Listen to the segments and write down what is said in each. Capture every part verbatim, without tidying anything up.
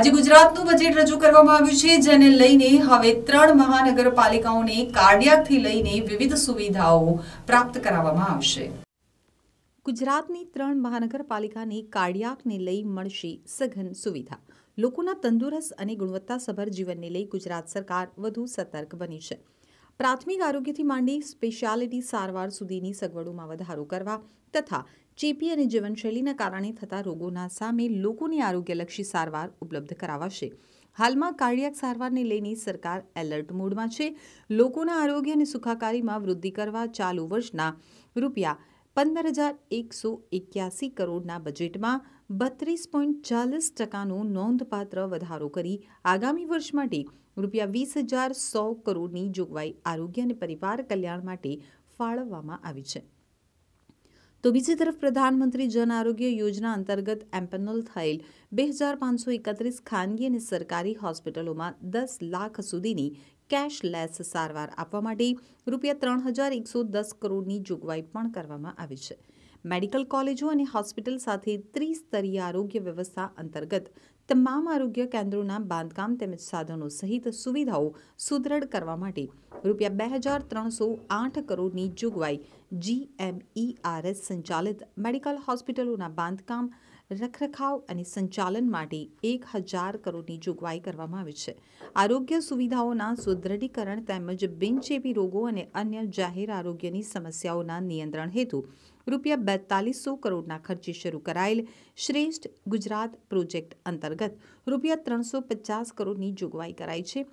આજે ગુજરાતનું બજેટ રજૂ કરવામાં આવ્યું છે, જેને લઈને હવે ત્રણ મહાનગરપાલિકાઓને કાર્ડિયાકથી લઈને વિવિધ સુવિધાઓ પ્રાપ્ત કરાવવામાં આવશે। ગુજરાતની ત્રણ મહાનગરપાલિકાને કાર્ડિયાકને લઈ મળશે સઘન સુવિધા। લોકોના તંદુરસ્ત અને ગુણવત્તાસભર જીવનને લઈ ગુજરાત સરકાર વધુ સતર્ક બની છે। પ્રાથમિક આરોગ્યથી માંડી સ્પેશિયાલિટી સારવાર સુધીની સગવડોમાં વધારો કરવા તથા ચેપી અને જીવનશૈલીના કારણે થતા રોગોના સામે લોકોની આરોગ્યલક્ષી સારવાર ઉપલબ્ધ કરાવાશે। હાલમાં કાર્ડિયાક સારવારને લઈને સરકાર એલર્ટ મોડમાં છે। લોકોના આરોગ્ય અને સુખાકારીમાં વૃદ્ધિ કરવા ચાલુ વર્ષના રૂપિયા પંદર હજાર એકસો એક્યાસી કરોડના બજેટમાં બત્રીસ પોઈન્ટ ચાલીસ ટકાનો નોંધપાત્ર વધારો કરી આગામી વર્ષ માટે રૂપિયા વીસ હજાર સો કરોડની જોગવાઈ આરોગ્ય અને પરિવાર કલ્યાણ માટે ફાળવવામાં આવી છે। તો બીજી તરફ પ્રધાનમંત્રી જન આરોગ્ય યોજના અંતર્ગત એમ્પેનલ થયેલ બે હજાર પાંચસો એકત્રીસ ખાનગી અને સરકારી હોસ્પિટલોમાં દસ લાખ સુધીની કેશલેસ સારવાર આપવા માટે રૂપિયા ત્રણ હજાર એકસો દસ કરોડની જોગવાઈ પણ કરવામાં આવી છે। મેડિકલ કોલેજો અને હોસ્પિટલ સાથે ત્રિસ્તરીય આરોગ્ય વ્યવસ્થા અંતર્ગત તમામ આરોગ્ય કેન્દ્રોના બાંધકામ તેમજ સાધનો સહિત સુવિધાઓ સુદૃઢ કરવા માટે રૂપિયા બે હજાર ત્રણસો આઠ કરોડની જોગવાઈ જીએમઈઆરએસ સંચાલિત મેડિકલ હોસ્પિટલોના બાંધકામ રખરખાવ અને સંચાલન માટે એક હજાર કરોડની જોગવાઈ કરવામાં આવી છે। આરોગ્ય સુવિધાઓના સુદૃઢીકરણ તેમજ બિનચેપી રોગો અને અન્ય જાહેર આરોગ્યની સમસ્યાઓના નિયંત્રણ હેતુ રૂપિયા બેતાલીસો કરોડના ખર્ચે શરૂ કરાયેલ શ્રેષ્ઠ ગુજરાત પ્રોજેક્ટ અંતર્ગત રૂપિયા ત્રણસો પચાસ કરોડની જોગવાઈ કરાઈ છે।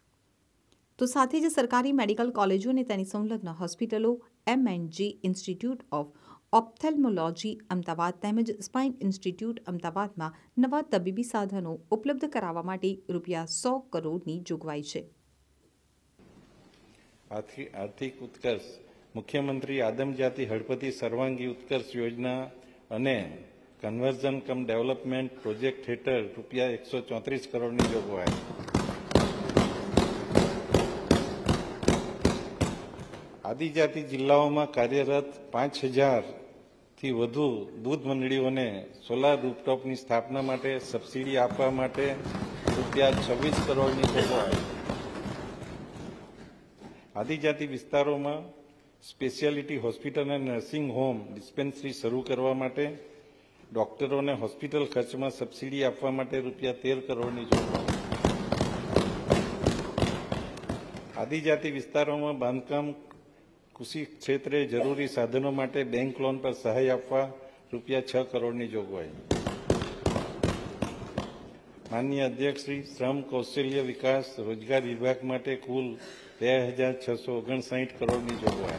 તો સાથે જ સરકારી મેડિકલ કોલેજો અને તેની સંલગ્ન હોસ્પિટલો, M and J institute of ophthalmology Ahmedabad તેમજ સ્પાઇન ઇન્સ્ટિટ્યૂટ અમદાવાદમાં નવા તબીબી સાધનો ઉપલબ્ધ કરાવવા માટે રૂપિયા સો કરોડની જોગવાઈ છે। આર્થિક ઉત્કર્ષ મુખ્યમંત્રી આદમજાતિ હળપતિ સર્વાંગી ઉત્કર્ષ યોજના અને કન્વર્ઝન કમ ડેવલપમેન્ટ પ્રોજેક્ટ હેઠળ રૂપિયા એકસો ચોત્રીસ કરોડની જોગવાઈ। આદિજાતિ જિલ્લાઓમાં કાર્યરત પાંચ હજારથી વધુ દૂધ મંડળીઓને સોલાર રૂફટોપની સ્થાપના માટે સબસિડી આપવા માટે રૂપિયા છવ્વીસ કરોડની જોગવાઈ। આદિજાતિ વિસ્તારોમાં સ્પેશિયાલિટી હોસ્પિટલ અને નર્સિંગ હોમ ડિસ્પેન્સરી શરૂ કરવા માટે ડોક્ટરોને હોસ્પિટલ ખર્ચમાં સબસિડી આપવા માટે રૂપિયા તેર કરોડની જોગવાઈ। આદિજાતિ વિસ્તારોમાં બાંધકામ કૃષિ ક્ષેત્રે જરૂરી સાધનો માટે બેંક લોન પર સહાય આપવા રૂપિયા છ કરોડની જોગવાઈ। માનનીય અધ્યક્ષ શ્રી શ્રમ કૌશલ્ય વિકાસ રોજગાર વિભાગ માટે કુલ બે હજાર છસો ઓગણસાઠ કરોડની જોગવાઈ।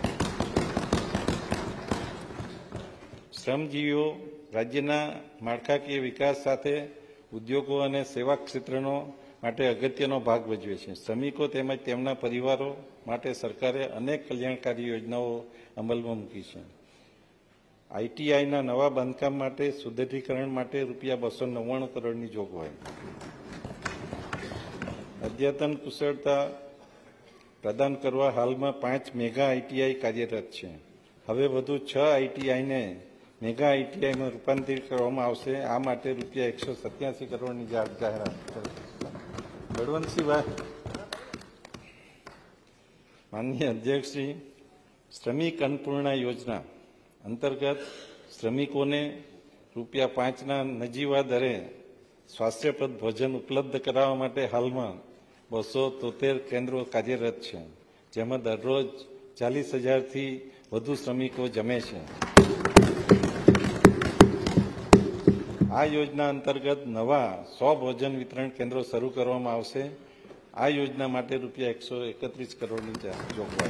શ્રમજીવીઓ રાજ્યના માળખાકીય વિકાસ સાથે ઉદ્યોગો અને સેવા ક્ષેત્રનો માટે અગત્યનો ભાગ ભજવે છે। શ્રમિકો તેમજ તેમના પરિવારો માટે સરકારે અનેક કલ્યાણકારી યોજનાઓ અમલમાં મૂકી છે। આઈટીઆઈના નવા બાંધકામ માટે સુદૃઢીકરણ માટે રૂપિયા બસો નવ્વાણું કરોડની જોગવાઈ। અદ્યતન કુશળતા પ્રદાન કરવા હાલમાં પાંચ મેગા આઈટીઆઈ કાર્યરત છે। હવે વધુ છ આઈટીઆઈને મેગા આઈટીઆઈમાં રૂપાંતરિત કરવામાં આવશે। આ માટે રૂપિયા એકસો સત્યાસી કરોડની જાહેરાત બળવંતસિંહભાઈ માનનીય અધ્યક્ષશ્રી શ્રમિક અન્નપૂર્ણા યોજના અંતર્ગત શ્રમિકોને રૂપિયા પાંચના નજીવા દરે સ્વાસ્થ્યપ્રદ ભોજન ઉપલબ્ધ કરાવવા માટે હાલમાં બસો તોતેર કેન્દ્રો કાર્યરત છે, જેમાં દરરોજ ચાલીસ હજારથી વધુ શ્રમિકો જમે છે। આ યોજના અંતર્ગત નવા સો ભોજન વિતરણ કેન્દ્રો શરૂ કરવામાં આવશે। આ યોજના માટે રૂપિયા એકસો એકત્રીસ કરોડની જોગવાઈ।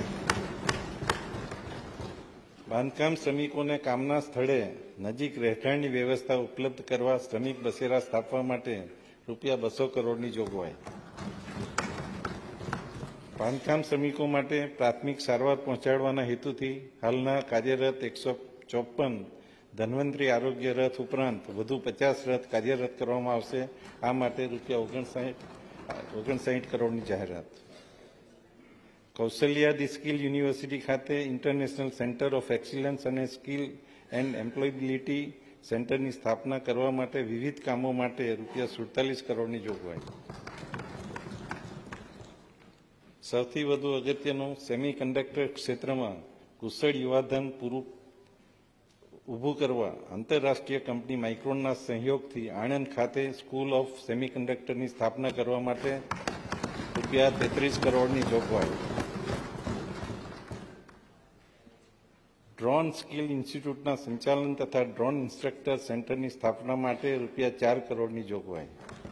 બાંધકામ શ્રમિકોને કામના સ્થળે નજીક રહેઠાણની વ્યવસ્થા ઉપલબ્ધ કરવા શ્રમિક બસેરા સ્થાપવા માટે રૂપિયા બસો કરોડની જોગવાઈ। બાંધકામ શ્રમિકો માટે પ્રાથમિક સારવાર પહોંચાડવાના હેતુથી હાલના કાર્યરત એકસો ચોપન ધન્વંતરી આરોગ્ય રથ ઉપરાંત વધુ પચાસ રથ કાર્યરત કરવામાં આવશે। આ માટે રૂપિયા ઓગણસાઠ ઓગણસાઠ કરોડની જાહેરાત। કૌશલ્યા ધી સ્કિલ યુનિવર્સિટી ખાતે ઇન્ટરનેશનલ સેન્ટર ઓફ એક્સિલન્સ અને સ્કિલ એન્ડ એમ્પ્લોયબિલિટી સેન્ટરની સ્થાપના કરવા માટે વિવિધ કામો માટે રૂપિયા સુડતાલીસ કરોડની જોગવાઈ. સૌથી વધુ અગત્યનું સેમી કન્ડક્ટર ક્ષેત્રમાં કુશળ યુવાધન પૂરું ઊભું કરવા આંતરરાષ્ટ્રીય કંપની માઇક્રોનના સહયોગથી આણંદ ખાતે સ્કૂલ ઓફ સેમી કન્ડક્ટરની સ્થાપના કરવા માટે રૂપિયા તેત્રીસ કરોડની જોગવાઈ. ડ્રોન સ્કિલ ઇન્સ્ટિટ્યૂટના સંચાલન તથા ડ્રોન ઇન્સ્ટ્રક્ટર સેન્ટરની સ્થાપના માટે રૂપિયા ચાર કરોડની જોગવાઈ.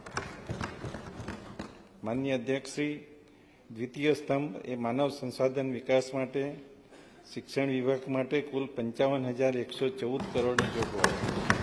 માનનીય અધ્યક્ષશ્રી, દ્વિતીય સ્તંભ એ માનવ સંસાધન વિકાસ માટે શિક્ષણ વિભાગ માટે કુલ પંચાવન હજાર એકસો ચૌદ કરોડની જોગવાઈ.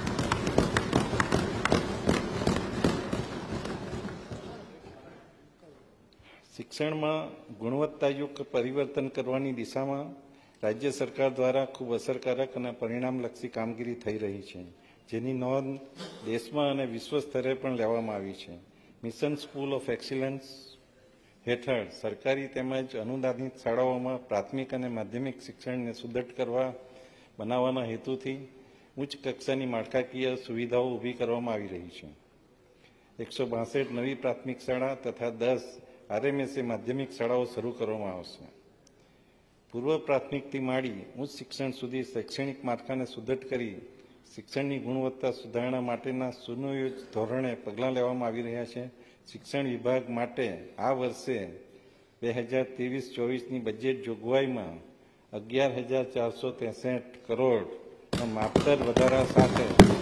શિક્ષણમાં ગુણવત્તાયુક્ત પરિવર્તન કરવાની દિશામાં રાજ્ય સરકાર દ્વારા ખૂબ અસરકારક અને પરિણામલક્ષી કામગીરી થઈ રહી છે, જેની નોંધ દેશમાં અને વિશ્વ સ્તરે પણ લેવામાં આવી છે. મિશન સ્કૂલ ઓફ એક્સિલન્સ હેઠળ સરકારી તેમજ અનુદાનિત શાળાઓમાં પ્રાથમિક અને માધ્યમિક શિક્ષણને સુદૃઢ કરવા બનાવવાના હેતુથી ઉચ્ચ કક્ષાની માળખાકીય સુવિધાઓ ઊભી કરવામાં આવી રહી છે. એકસો બાસઠ નવી પ્રાથમિક શાળા તથા દસ આરએમએસએ માધ્યમિક શાળાઓ શરૂ કરવામાં આવશે. પૂર્વ પ્રાથમિકથી માંડી ઉચ્ચ શિક્ષણ સુધી શૈક્ષણિક માળખાને સુદૃઢ કરી શિક્ષણની ગુણવત્તા સુધારણા માટેના સુનિયોજિત ધોરણે પગલાં લેવામાં આવી રહ્યા છે. શિક્ષણ વિભાગ માટે આ વર્ષે બે હજાર ત્રેવીસ ચોવીસની બજેટ જોગવાઈમાં અગિયાર હજાર ચારસો ત્રેસઠ કરોડના માપદર વધારા સાથે